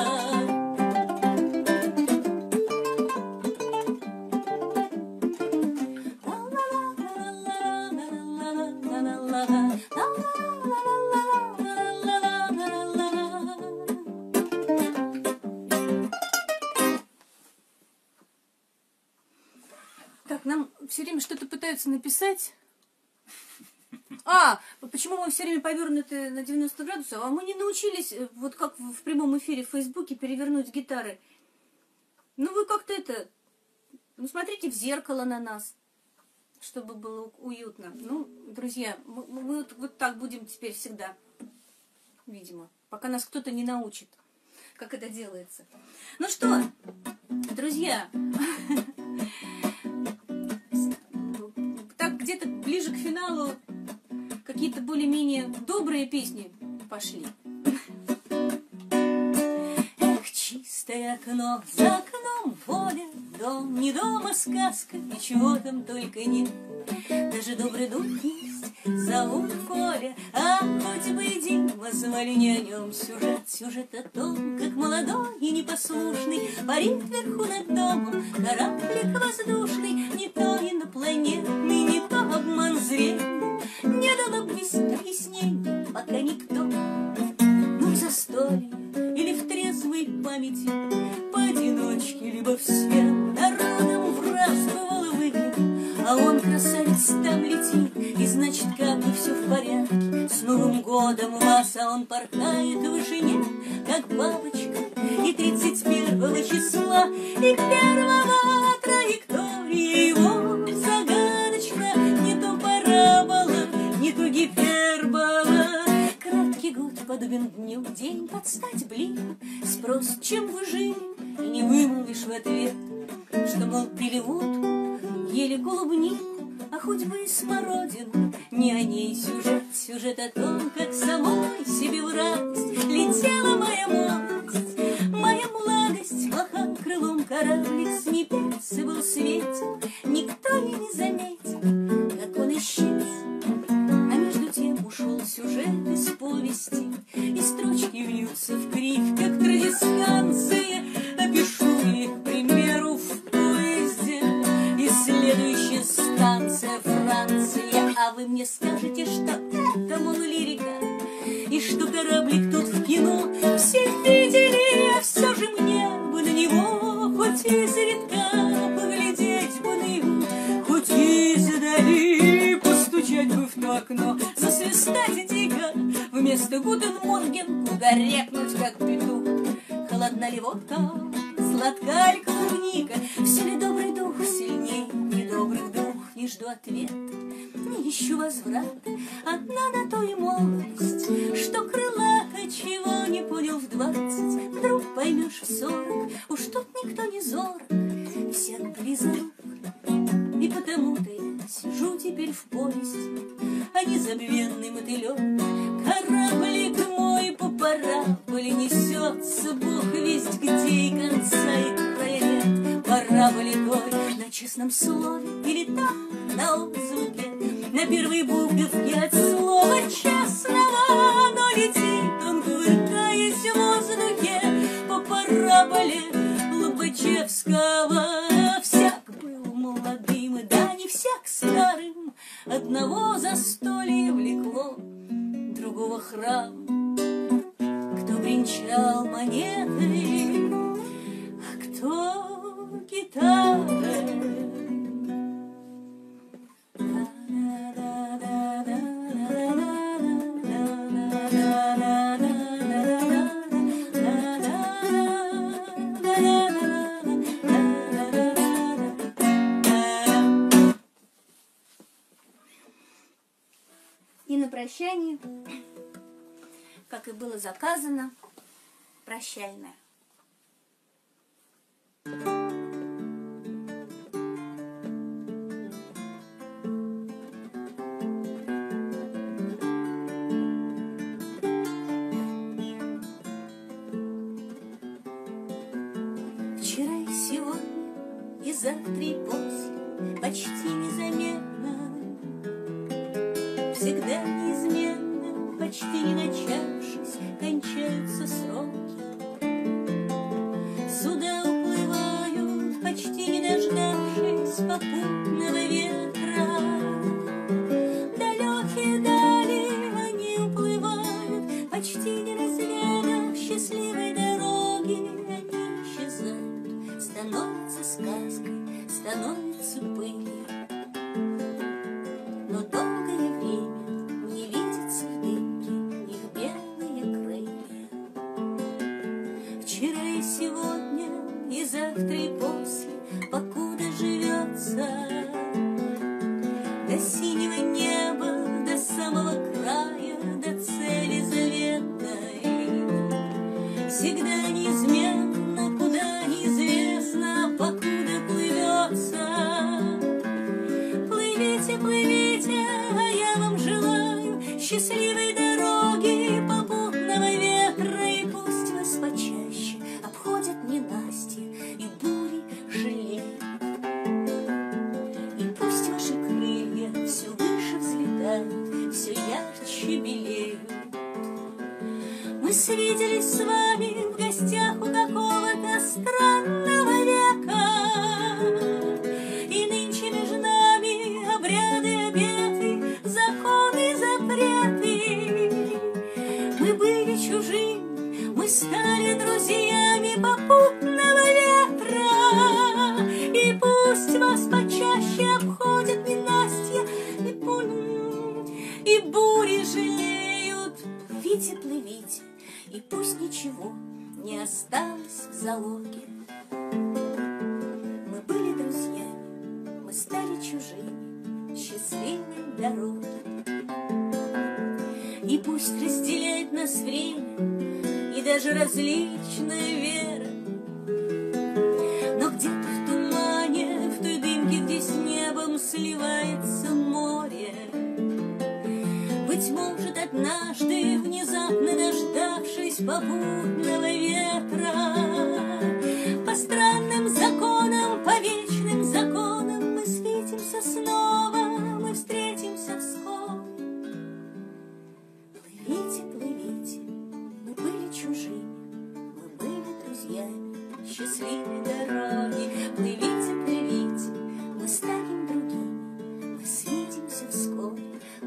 Так, нам все время что-то пытаются написать. Почему мы все время повернуты на 90 градусов? А мы не научились, вот как в прямом эфире в Фейсбуке, перевернуть гитары. Ну вы как-то смотрите в зеркало на нас, чтобы было уютно. Ну, друзья, мы вот так будем теперь всегда, видимо, пока нас кто-то не научит, как это делается. Ну что, друзья, так где-то ближе к финалу какие-то более-менее добрые песни пошли.
Эх, чистое окно, за окном воля, дом, не дом, а сказка, ничего там только нет. Даже добрый дух есть, зовут Коля, а хоть бы и Дима, звали не о нем сюжет. Сюжет о том, как молодой и непослушный парит вверху над домом кораблик воздушный, не то инопланетный, не то обман зрения, не дал объяснений пока никто. Ну, в застолье или в трезвой памяти, поодиночке, либо всем народом враз бывало выглядит, а он, красавец, там летит, и значит, как бы все в порядке. С Новым годом вас, а он порхает в вышине, как бабочка, и 31 числа, и 1-го траектория его загадочна, не то парабола, не то гипербола. Краткий год подобен дню, день под стать блин, спрос, чем вы жили, и не вымолвишь в ответ, что, мол, пили водку, ели клубнику, а хоть бы и смородину. Не о ней сюжет, сюжет о том, как самой себе в радость летела моя молодость, моя благость. Махал крылом кораблик с небес и был светел, никто и не заметил, как он исчез. А между тем ушел сюжет из повести, и строчки вьются в кривь, как традисканции. Опишу их, к примеру, в поезде, и следующая станция Франция, а вы вы мне скажете, что это, мол, лирика, и что кораблик тут в кино все видели, а все же мне бы на него хоть изредка поглядеть бы на его, хоть издали постучать бы в то окно, засвистать дико вместо «Гутен Морген», кугарекнуть как петух. Холодна ли водка, сладка ли клубника, все ли добрый дух сильней недобрых дух? Не жду ответа, не ищу возврата, одна на то и молодость, что крылато, чего не понял в 20, вдруг поймешь в 40, уж тут никто не зорок, всех близорук. И потому-то я сижу теперь в повести, а незабвенный мотылек, кораблик мой по параболе несется, бог весть где, и конца и края нет. Параболе той на честном слове или там на отзвуке, на первой буковке от слова честного, но летит он, кувыркаясь в воздухе по параболе Лобачевского. Всяк был молодым, и да не всяк старым, одного застолье влекло, другого храм. Кто бренчал монеты, а кто гитарой.
И на прощание, как и было заказано, прощальное.
Вчера и сегодня, и завтра, и после, почти незаметно, всегда неизменно, почти не начавшись, кончаются сроки. Суда уплывают, почти не дождавшись попутного ветра. Далекие дали они уплывают, почти не разведав счастливой дороги. Они исчезают, становятся сказкой, становятся пылью. Но долгое время не видится в дымке их белые крылья. Вчера и сегодня, и завтра, и после, покуда живется, до синего неба, до самого края, до цели заветной, всегда неизменно, куда неизвестно, покуда плывется. Плывите, плывите, а я вам желаю счастливой дороги, попутного ветра, и пусть вас почаще обходят ненастья и бури жалеют. И пусть ваши крылья все выше взлетают, все ярче белеют. Мы свиделись с вами в гостях у какого-то странного века, и нынче между нами обряды, обеты, законы, запреты. Мы были чужими, мы стали друзьями попутного ветра, и пусть вас почаще обходят ненастья и бури жалеют. Плывите, плывите, и пусть ничего не осталось в залоге. Мы были друзьями, мы стали чужими, счастливой дороги. И пусть разделяет нас время и даже различная вера, но где-то в тумане, в той дымке, где с небом сливается море, быть может, однажды, внезапно дождавшись попутного ветра, по странным законам, по вечным законам мы встретимся снова, мы встретимся вскоре. Плывите, плывите, мы были чужими, мы были друзьями, счастливой дороги. Плывите, плывите, мы станем другими, мы свидимся вскоре.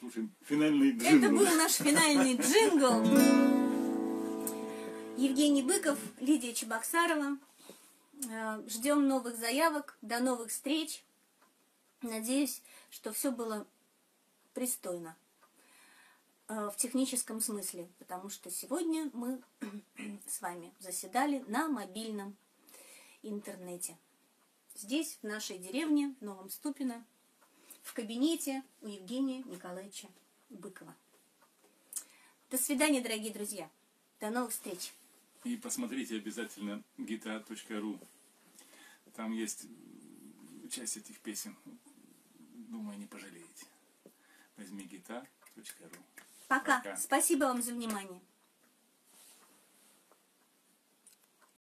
послушаем финальный джингл.
Это был наш финальный джингл. Евгений Быков, Лидия Чебоксарова. Ждем новых заявок, до новых встреч. Надеюсь, что все было пристойно в техническом смысле, потому что сегодня мы с вами заседали на мобильном интернете. Здесь, в нашей деревне, в Новом Ступино, в кабинете у Евгения Николаевича Быкова. До свидания, дорогие друзья. До новых встреч.
И посмотрите обязательно gita.ru. Там есть часть этих песен. Думаю, не пожалеете. Возьми gita.ru.
Пока. Спасибо вам за внимание.